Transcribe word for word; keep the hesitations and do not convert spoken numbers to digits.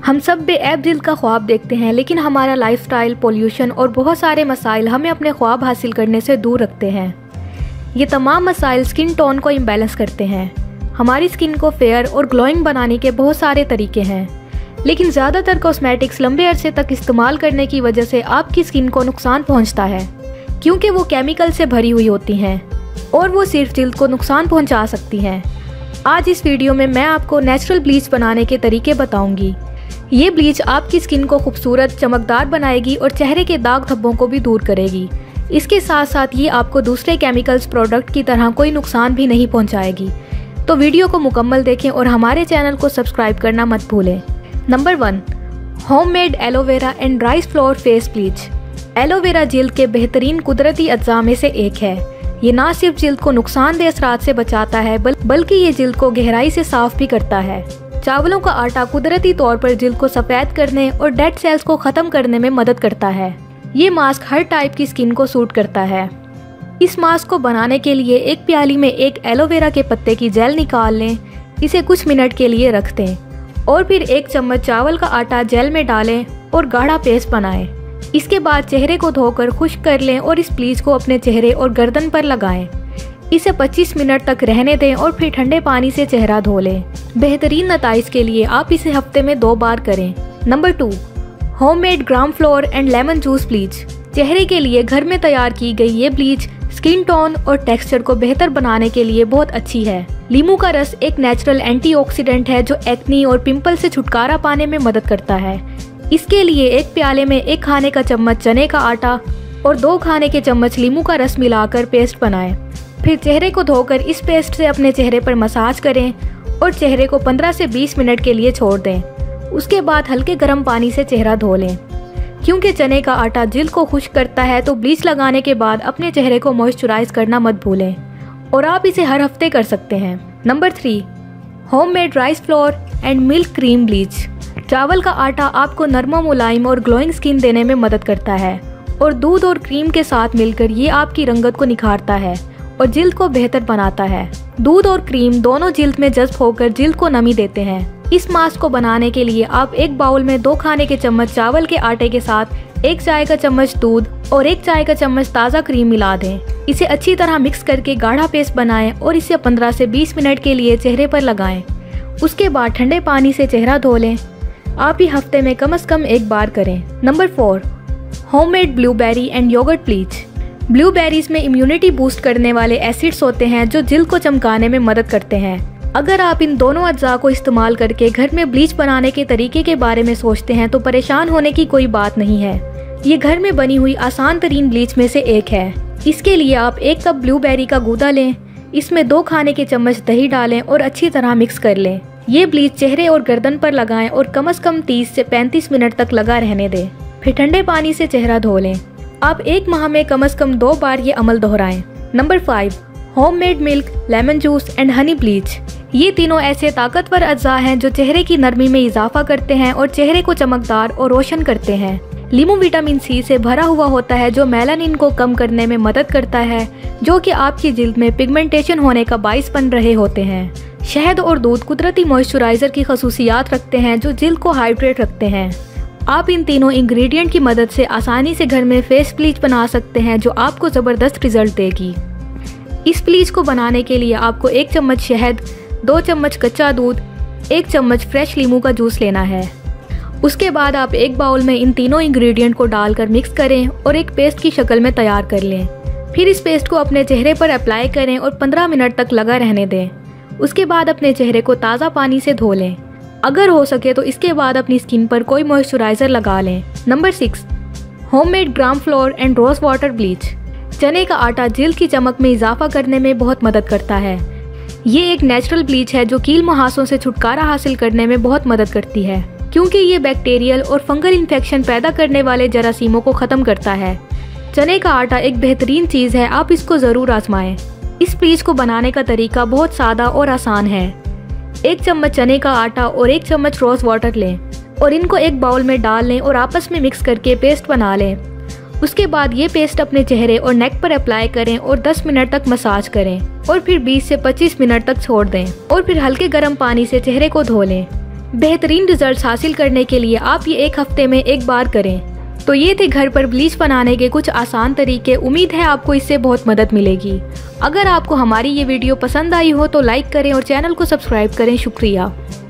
हम सब बेऐब जिल्द का ख्वाब देखते हैं, लेकिन हमारा लाइफस्टाइल, पॉल्यूशन और बहुत सारे मसाइल हमें अपने ख्वाब हासिल करने से दूर रखते हैं। ये तमाम मसाइल स्किन टोन को इम्बैलेंस करते हैं। हमारी स्किन को फेयर और ग्लोइंग बनाने के बहुत सारे तरीके हैं, लेकिन ज़्यादातर कॉस्मेटिक्स लंबे अरसे तक इस्तेमाल करने की वजह से आपकी स्किन को नुकसान पहुंचता है, क्योंकि वो केमिकल से भरी हुई होती हैं और वो सिर्फ जिल्द को नुकसान पहुंचा सकती हैं। आज इस वीडियो में मैं आपको नेचुरल ब्लीच बनाने के तरीके बताऊंगी। ये ब्लीच आपकी स्किन को खूबसूरत, चमकदार बनाएगी और चेहरे के दाग धब्बों को भी दूर करेगी। इसके साथ साथ ये आपको दूसरे केमिकल्स प्रोडक्ट की तरह कोई नुकसान भी नहीं पहुंचाएगी। तो वीडियो को मुकम्मल देखें और हमारे चैनल को सब्सक्राइब करना मत भूलें। Number one, homemade aloe vera and rice flour face bleach. Aloe vera जिल्द के बेहतरीन कुदरती अज्जा में से एक है। ये ना सिर्फ जिल्द को नुकसानदेह असरात से बचाता है, बल, बल्कि ये जिल्द को गहराई से साफ भी करता है। चावलों का आटा कुदरती तौर पर जिल्द को सफ़ेद करने और डेड सेल्स को ख़त्म करने में मदद करता है। ये मास्क हर टाइप की स्किन को सूट करता है। इस मास्क को बनाने के लिए एक प्याली में एक एलोवेरा के पत्ते की जेल निकाल लें, इसे कुछ मिनट के लिए रख दें और फिर एक चम्मच चावल का आटा जेल में डालें और गाढ़ा पेस्ट बनाएं। इसके बाद चेहरे को धोकर खुश्क कर लें और इस ब्लीच को अपने चेहरे और गर्दन पर लगाएं। इसे पच्चीस मिनट तक रहने दें और फिर ठंडे पानी से चेहरा धो लें। बेहतरीन नताइज के लिए आप इसे हफ्ते में दो बार करें। Number two, homemade gram flour and lemon juice bleach. चेहरे के लिए घर में तैयार की गई ये ब्लीच स्किन टोन और टेक्सचर को बेहतर बनाने के लिए बहुत अच्छी है। लीमू का रस एक नेचुरल एंटीऑक्सीडेंट है जो एक्नी और पिंपल से छुटकारा पाने में मदद करता है। इसके लिए एक प्याले में एक खाने का चम्मच चने का आटा और दो खाने के चम्मच लीमू का रस मिलाकर पेस्ट बनाएं। फिर चेहरे को धोकर इस पेस्ट से अपने चेहरे पर मसाज करें और चेहरे को पंद्रह से बीस मिनट के लिए छोड़ दें। उसके बाद हल्के गर्म पानी से चेहरा धो लें। क्योंकि चने का आटा जिल्द को खुश्क करता है, तो ब्लीच लगाने के बाद अपने चेहरे को मॉइस्चराइज करना मत भूलें और आप इसे हर हफ्ते कर सकते हैं। Number three, homemade rice flour and milk cream bleach. चावल का आटा आपको नरम, मुलायम और ग्लोइंग स्किन देने में मदद करता है और दूध और क्रीम के साथ मिलकर ये आपकी रंगत को निखारता है और जिल्द को बेहतर बनाता है। दूध और क्रीम दोनों जिल्द में जज्ब होकर जिल्द को नमी देते हैं। इस मास्क को बनाने के लिए आप एक बाउल में दो खाने के चम्मच चावल के आटे के साथ एक चाय का चम्मच दूध और एक चाय का चम्मच ताज़ा क्रीम मिला दें। इसे अच्छी तरह मिक्स करके गाढ़ा पेस्ट बनाएं और इसे पंद्रह से बीस मिनट के लिए चेहरे पर लगाएं। उसके बाद ठंडे पानी से चेहरा धो लें। आप ही हफ्ते में कम से कम एक बार करें। Number four, homemade blueberry and yogurt bleach. Blueberries में इम्यूनिटी बूस्ट करने वाले एसिड्स होते हैं जो जिल्द को चमकाने में मदद करते हैं। अगर आप इन दोनों अज्जा को इस्तेमाल करके घर में ब्लीच बनाने के तरीके के बारे में सोचते हैं तो परेशान होने की कोई बात नहीं है। ये घर में बनी हुई आसान तरीन ब्लीच में से एक है। इसके लिए आप एक कप ब्लूबेरी का गूदा लें, इसमें दो खाने के चम्मच दही डालें और अच्छी तरह मिक्स कर लें। ये ब्लीच चेहरे और गर्दन पर लगाएं और कम से कम तीस से पैंतीस मिनट तक लगा रहने दें। फिर ठंडे पानी से चेहरा धो लें। आप एक माह में कम से कम दो बार ये अमल दोहराएं। Number five, homemade milk, lemon juice and honey bleach. ये तीनों ऐसे ताकतवर अज्जा हैं जो चेहरे की नरमी में इजाफा करते हैं और चेहरे को चमकदार और रोशन करते हैं। लीमू विटामिन सी से भरा हुआ होता है जो मेलानिन को कम करने में मदद करता है, जो कि आपकी जिल्द में पिगमेंटेशन होने का बाइस बन रहे होते हैं। शहद और दूध कुदरती मॉइस्चराइजर की खसूसियात रखते हैं जो जिल्द को हाइड्रेट रखते हैं। आप इन तीनों इंग्रेडिएंट की मदद से आसानी से घर में फेस ब्लीच बना सकते हैं जो आपको ज़बरदस्त रिजल्ट देगी। इस ब्लीच को बनाने के लिए आपको एक चम्मच शहद, दो चम्मच कच्चा दूध, एक चम्मच फ्रेश लीमू का जूस लेना है। उसके बाद आप एक बाउल में इन तीनों इंग्रेडिएंट को डालकर मिक्स करें और एक पेस्ट की शक्ल में तैयार कर लें। फिर इस पेस्ट को अपने चेहरे पर अप्लाई करें और पंद्रह मिनट तक लगा रहने दें। उसके बाद अपने चेहरे को ताज़ा पानी से धो लें। अगर हो सके तो इसके बाद अपनी स्किन पर कोई मॉइस्चराइजर लगा लें। Number six, homemade gram flour and rose water bleach. चने का आटा जिल्द की चमक में इजाफा करने में बहुत मदद करता है। ये एक नेचुरल ब्लीच है जो कील मुहासों से छुटकारा हासिल करने में बहुत मदद करती है, क्योंकि ये बैक्टीरियल और फंगल इन्फेक्शन पैदा करने वाले जरासीमों को ख़त्म करता है। चने का आटा एक बेहतरीन चीज़ है, आप इसको ज़रूर आजमाएं। इस ब्लीच को बनाने का तरीका बहुत सादा और आसान है। एक चम्मच चने का आटा और एक चम्मच रोज़ वाटर लें और इनको एक बाउल में डाल लें और आपस में मिक्स करके पेस्ट बना लें। उसके बाद ये पेस्ट अपने चेहरे और नेक पर अप्लाई करें और दस मिनट तक मसाज करें और फिर बीस से पच्चीस मिनट तक छोड़ दें और फिर हल्के गर्म पानी से चेहरे को धो लें। बेहतरीन रिजल्ट्स हासिल करने के लिए आप ये एक हफ्ते में एक बार करें। तो ये थे घर पर ब्लीच बनाने के कुछ आसान तरीके। उम्मीद है आपको इससे बहुत मदद मिलेगी। अगर आपको हमारी ये वीडियो पसंद आई हो तो लाइक करें और चैनल को सब्सक्राइब करें। शुक्रिया।